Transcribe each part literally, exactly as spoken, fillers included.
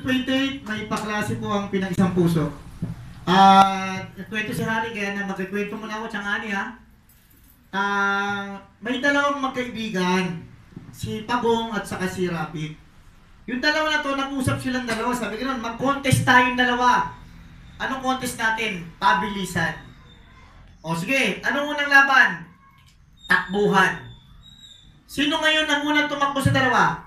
twenty-eight, may paklase po ang pinag-isang puso. At uh, kwento si Harry, kaya na magkikwento muna ako tsang ani ha. Uh, may dalawang magkaibigan, si Pagong at saka si Rapid. Yung dalawa na to, nag-usap silang dalawa. Sabi ko nun, mag-contest tayong dalawa. Anong contest natin? Pabilisan. O sige, anong unang laban? Takbuhan. Sino ngayon ang unang tumakbo sa dalawa?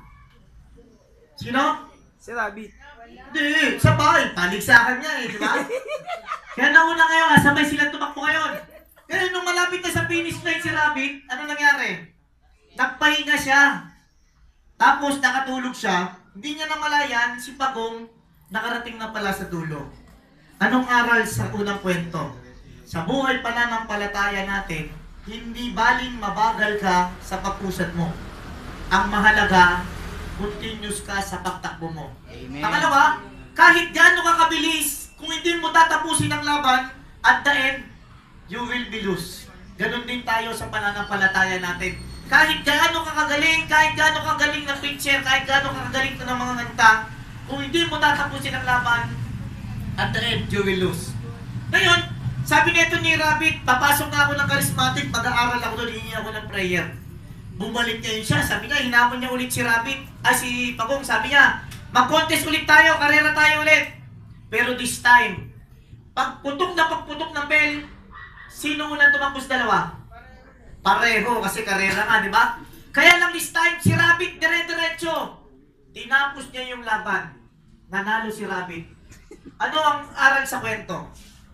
Sino? Si Rabbit. Hindi, sabay. Paligsahan niya eh, di ba? Kaya nauna ngayon, sabay silang tumakbo ngayon. Kaya nung malapit na sa finish line si Rabbit, ano nangyari? Nagpahinga siya. Tapos nakatulog siya. Hindi niya namalayan, si Pagong nakarating na pala sa dulo. Anong aral sa unang kwento? Sa buhay pananampalataya natin, hindi baling mabagal ka sa pagpusat mo. Ang mahalaga, continuous ka sa pagtakbo mo. Amen. Pangalawa, kahit gaano ka kabilis, kung hindi mo tatapusin ang laban, at the end, you will be lose. Ganon din tayo sa pananampalataya natin. Kahit gaano ka kagaling, kahit gaano ka kagaling ng pitcher, kahit gaano ka kagaling ng mga nganta, kung hindi mo tatapusin ang laban, at the end, you will lose. Ngayon, sabi nito ni Rabbit, papasok na ako ng charismatic, mag-aaral ako doon, hihingi ako ng prayer. Bumalik niya yun siya, sabi niya, hinamon niya ulit si Rabbit, ah si Pagong, sabi niya, mag-contest ulit tayo, karera tayo ulit. Pero this time, pagputok na pagputok ng bell, sino unang tumakbo sa dalawa? Pareho, kasi karera nga, di ba? Kaya lang this time, si Rabbit, dire-diretso. Tinapos niya yung laban. Nanalo si Rabbit. Ano ang aral sa kwento?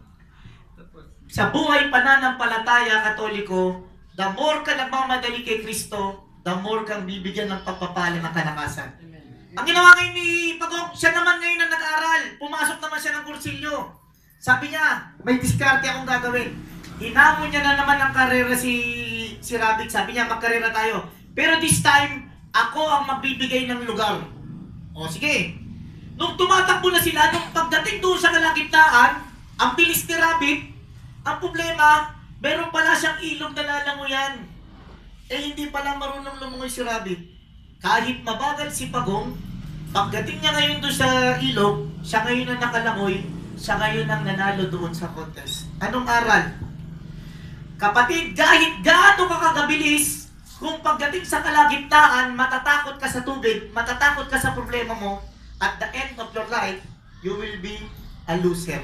Sa buhay pananampalataya Katoliko, the more ka nagmamadali kay Kristo, the more kang bibigyan ng pagpapala ng kalakasan. Ang ginawa ngayon ni Pagong, siya naman ngayon ang nag-aaral. Pumasok naman siya ng kursilyo. Sabi niya, may diskarte akong gagawin. Hinamon niya na naman ang karera si, si Rabbit. Sabi niya, magkarera tayo. Pero this time, ako ang magbibigay ng lugar. O sige. Nung tumatakbo na sila, nung pagdating doon sa kalagitnaan, ang bilis ni Rabbit, ang problema, meron pala siyang ilog na lalanguyan. Eh hindi pala marunong lumungoy si Rabbit. Kahit mabagal si Pagong, pagdating niya ngayon doon sa ilog, siya ngayon ang nakalangoy, siya ngayon ang nanalo doon sa contest. Anong aral? Kapatid, kahit gaano ka kagabilis, kung pagdating sa kalagitnaan, matatakot ka sa tubig, matatakot ka sa problema mo, at the end of your life, you will be a loser.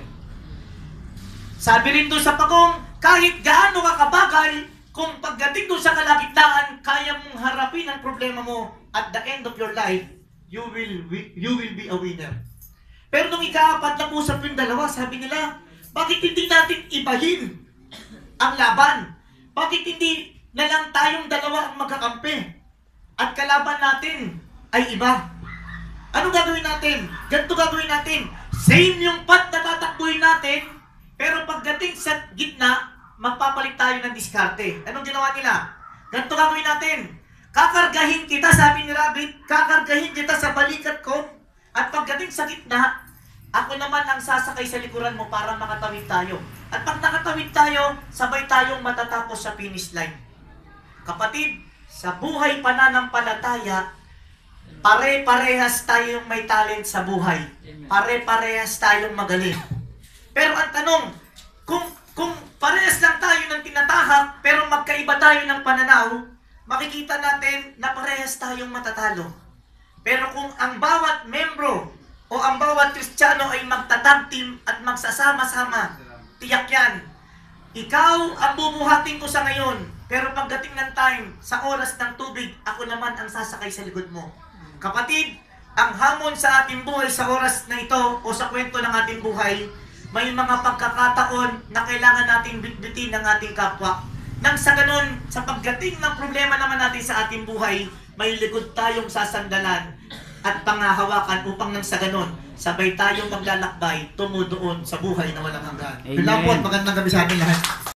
Sabi rin doon sa Pagong, kahit gaano ka kabagal, kung pagdating doon sa kalagitnaan, kaya mong harapin ang problema mo, at the end of your life, you will you will be a winner. Pero nung ikaapat na usap yung dalawa, sabi nila, bakit hindi natin ibahin ang laban? Bakit hindi na lang tayong dalawa ang magkakampi? At kalaban natin ay iba. Ano gagawin natin? Ganito gagawin natin. Same yung path na tatakbuhin natin, pero pagdating sa gitna, magpapalit tayo ng diskarte. Anong ginawa nila? Ganito gagawin natin. Kakargahin kita, sabi ni Rabbit, kakargahin kita sa balikat ko, at pagdating sa gitna, ako naman ang sasakay sa likuran mo para makatawid tayo. At pag nakatawid tayo, sabay tayong matatapos sa finish line. Kapatid, sa buhay pananampalataya, pare-parehas tayong may talent sa buhay. Pare-parehas tayong magaling. Pero ang tanong, kung, kung parehas lang tayo ng tinatahak, pero magkaiba tayo ng pananaw, makikita natin na parehas tayong matatalo. Pero kung ang bawat membro o ang bawat Kristiyano ay magtatag team at magsasama-sama, tiyak yan. Ikaw ang bumuhatin ko sa ngayon, pero pagdating ng time, sa oras ng tubig, ako naman ang sasakay sa likod mo. Kapatid, ang hamon sa ating buhay sa oras na ito o sa kwento ng ating buhay, may mga pagkakataon na kailangan nating bitbitin ng ating kapwa. Nang sa ganun, sa pagdating ng problema naman natin sa ating buhay, may likod tayong sasandalan at pangahawakan upang nang sa ganun, sabay tayong maglalakbay tungo doon sa buhay na walang hanggan. Yun lang po at magandang gabi sa ating lahat.